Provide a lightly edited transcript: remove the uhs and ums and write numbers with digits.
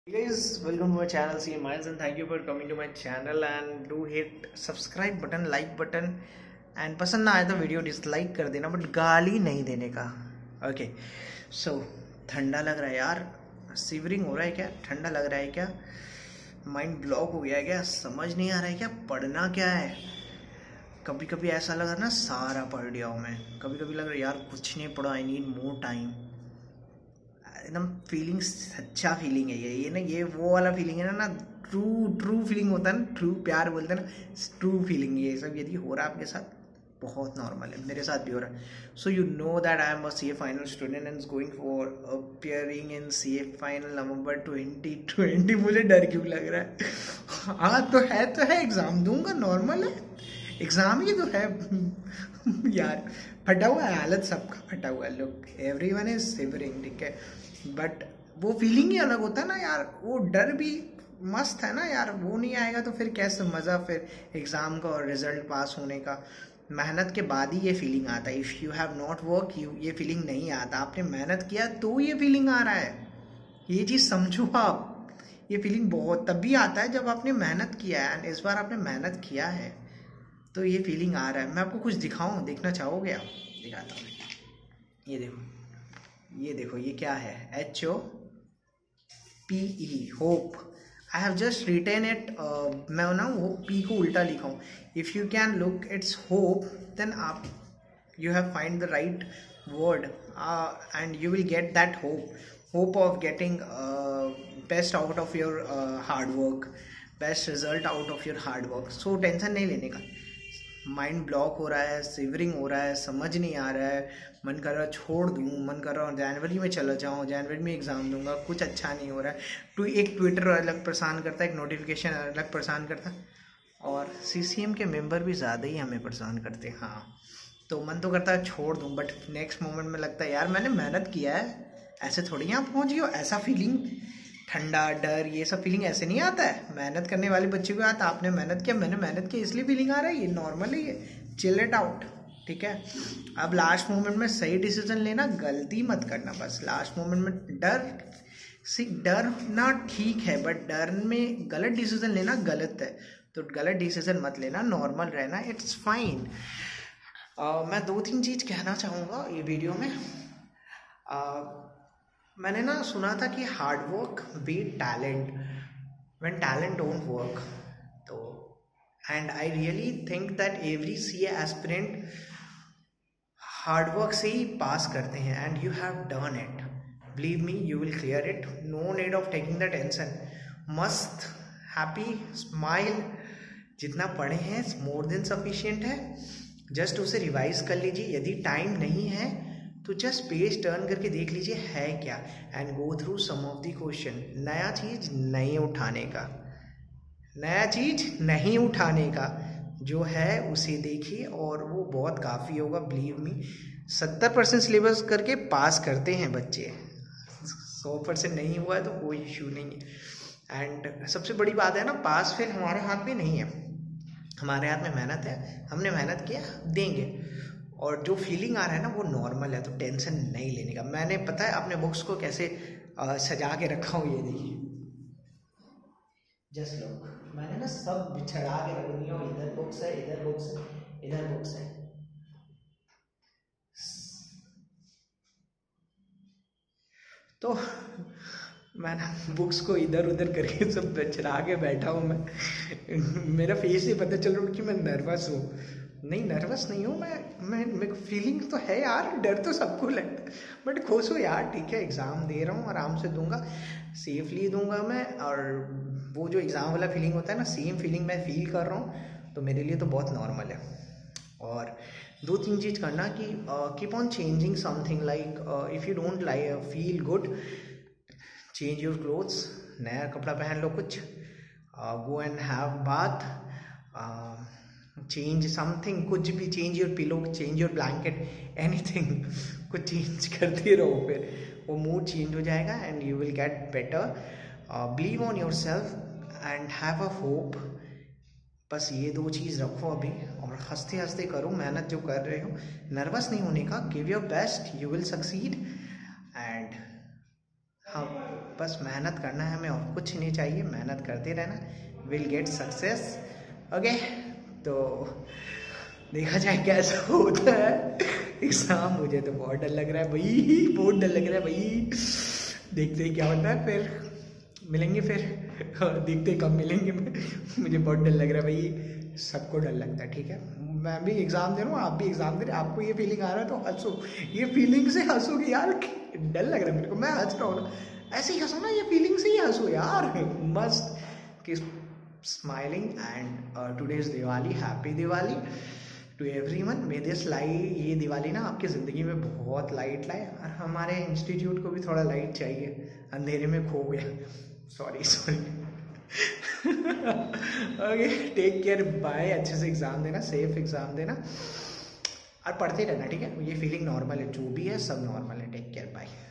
Hey guys, welcome to my channel. See Miles and thank you for coming to my channel and do hit subscribe button, like button and पसंद ना आए तो video dislike कर देना but गाली नहीं देने का. ओके सो ठंडा लग रहा है यार, शिवरिंग हो रहा है क्या, ठंडा लग रहा है क्या, माइंड ब्लॉक हो गया है क्या, समझ नहीं आ रहा है क्या, पढ़ना क्या है. कभी कभी ऐसा लग रहा है ना सारा पढ़ लिया हूँ मैं, कभी कभी लग रहा है यार कुछ नहीं पढ़ा, आई नीड मोर टाइम. एकदम फीलिंग, अच्छा फीलिंग है ये ना, ये वो वाला फीलिंग है ना, ट्रू ट्रू फीलिंग होता है ना, ट्रू प्यार बोलते हैं ना, ट्रू फीलिंग. ये सब यदि हो रहा है आपके साथ बहुत नॉर्मल है, मेरे साथ भी हो रहा है. So you know that I am a C A final student and going for appearing in C A final November 2020. मुझे डर क्यों लग रहा है? हाँ तो है एग्ज़ाम दूंगा, नॉर्मल है, एग्ज़ाम ही तो है. यार फटा हुआ है, हालत सबका फटा हुआ है. लुक एवरीवन इज सिवरिंग, ठीक है, बट वो फीलिंग ही अलग होता है ना यार. वो डर भी मस्त है ना यार, वो नहीं आएगा तो फिर कैसे मज़ा फिर एग्ज़ाम का और रिजल्ट पास होने का. मेहनत के बाद ही ये फीलिंग आता है. If you have not work ये फीलिंग नहीं आता. आपने मेहनत किया तो ये फीलिंग आ रहा है, ये चीज़ समझो आप. ये फीलिंग बहुत तभी आता है जब आपने मेहनत किया है, एंड इस बार आपने मेहनत किया है तो ये फीलिंग आ रहा है. मैं आपको कुछ दिखाऊं, देखना चाहोगे आप? दिखाता हूँ. ये देखो, ये देखो, ये क्या है? HOPE, hope. I have just written it. मैं ना वो पी को उल्टा लिखा हूँ. If you can look it's hope then आप you have find the right word and you will get that hope of getting best out of your hard work, best result out of your hard work. So tension नहीं लेने का. Mind block हो रहा है, shivering हो रहा है, समझ नहीं आ रहा है, मन कर रहा है छोड़ दूँ, मन कर रहा है जनवरी में चला जाऊँ, जनवरी में एग्ज़ाम दूंगा, कुछ अच्छा नहीं हो रहा है. एक ट्विटर अलग परेशान करता है, एक नोटिफिकेशन अलग परेशान करता है, और CCM के मेंबर भी ज़्यादा ही हमें परेशान करते हैं. हाँ तो मन तो करता है छोड़ दूँ, बट नेक्स्ट मोमेंट में लगता है यार मैंने मेहनत किया है, ऐसे थोड़ी यहाँ पहुँच गया. ऐसा फीलिंग, ठंडा, डर, ये सब फीलिंग ऐसे नहीं आता है. मेहनत करने वाले बच्चे को आता. आपने मेहनत किया, मैंने मेहनत की, इसलिए फीलिंग आ रहा है. ये नॉर्मल है, ये चिल इट आउट, ठीक है. अब लास्ट मोमेंट में सही डिसीजन लेना, गलती मत करना. बस लास्ट मोमेंट में डर ना ठीक है, बट डर में गलत डिसीजन लेना गलत है. तो गलत डिसीजन मत लेना, नॉर्मल रहना, इट्स फाइन. मैं 2-3 चीज़ कहना चाहूँगा ये वीडियो में. मैंने ना सुना था कि hard work beat talent when talent don't work. तो and I really think that every CA aspirant hard work से ही पास करते हैं, and you have done it. Believe me, you will clear it. No need of taking the tension. मस्त, happy, smile. जितना पढ़े हैं more than sufficient है. Just उसे रिवाइज कर लीजिए. यदि टाइम नहीं है तो जस्ट पेज टर्न करके देख लीजिए है क्या, and go through some of the question. नया चीज़ नहीं उठाने का, नया चीज़ नहीं उठाने का, जो है उसे देखिए और वो बहुत काफ़ी होगा. बिलीव मी, 70% सिलेबस करके पास करते हैं बच्चे. 100% नहीं हुआ है तो कोई इशू नहीं है. एंड सबसे बड़ी बात है ना, पास फिर हमारे हाथ में नहीं है, हमारे हाथ में मेहनत है. हमने मेहनत किया, देंगे. और जो फीलिंग आ रहा है ना वो नॉर्मल है, तो टेंशन नहीं लेने का. मैंने पता है अपने बुक्स को कैसे सजा के रखा हूँ, ये देखिए. जस्ट लोग मैंने ना सब बिछड़ा के रख दिया हूँ. इधर बुक्स है, इधर बुक्स है, इधर बुक्स है. तो मैं ना बुक्स को इधर उधर करके सब बिछड़ा के बैठा हूँ मैं. मेरा फेस ही पता चल रहा कि मैं नर्वस हूँ. नहीं, नर्वस नहीं हूँ मैं मेरे फीलिंग तो है यार, डर तो सबको लगता है, बट खुश हो यार. ठीक है, एग्ज़ाम दे रहा हूँ, आराम से दूंगा, सेफली दूंगा मैं. और वो जो एग्ज़ाम वाला फीलिंग होता है ना, सेम फीलिंग मैं फील कर रहा हूँ, तो मेरे लिए तो बहुत नॉर्मल है. और 2-3 चीज़ करना कि keep on changing something, like if you don't like feel good, change your clothes, नया कपड़ा पहन लो कुछ. Go and have bath, change something, कुछ भी. Change your pillow, change your blanket, anything. कुछ चेंज करते रहो, फिर वो मूड चेंज हो जाएगा and you will get better. Believe on yourself and have a hope. बस ये 2 चीज़ रखो अभी, और हंसते हंसते करो मेहनत जो कर रहे हो. नर्वस नहीं होने का, give your best, you will succeed. And हाँ बस मेहनत करना है हमें और कुछ नहीं चाहिए, मेहनत करते रहना, विल गेट सक्सेस। ओके, तो देखा जाए कैसा होता है एग्ज़ाम। मुझे तो बहुत डर लग रहा है भाई, बहुत डर लग रहा है भाई। देखते हैं क्या होता है, फिर मिलेंगे, फिर देखते कब मिलेंगे। मुझे बहुत डर लग रहा है भाई, सबको डर लगता है, ठीक है। मैं भी एग्ज़ाम दे रहा हूँ, आप भी एग्ज़ाम दे रहे, आपको ये फीलिंग आ रहा है तो हंसो, ये फीलिंग से हंसो कि यार डर लग रहा है मेरे को, मैं हंस रहा हूँ ना, ऐसे ही हंसो ना, ये फीलिंग से ही हंसो यार, मस्त कि smiling. And today is Diwali, happy Diwali to everyone. May this light, ये दिवाली ना आपकी ज़िंदगी में बहुत लाइट लाए, और हमारे इंस्टीट्यूट को भी थोड़ा लाइट चाहिए, अंधेरे में खो गया। Sorry okay, take care, bye. अच्छे से एग्ज़ाम देना, सेफ एग्ज़ाम देना, और पढ़ते रहना, ठीक है। ये फीलिंग नॉर्मल है, जो भी है सब नॉर्मल है। Take care, bye.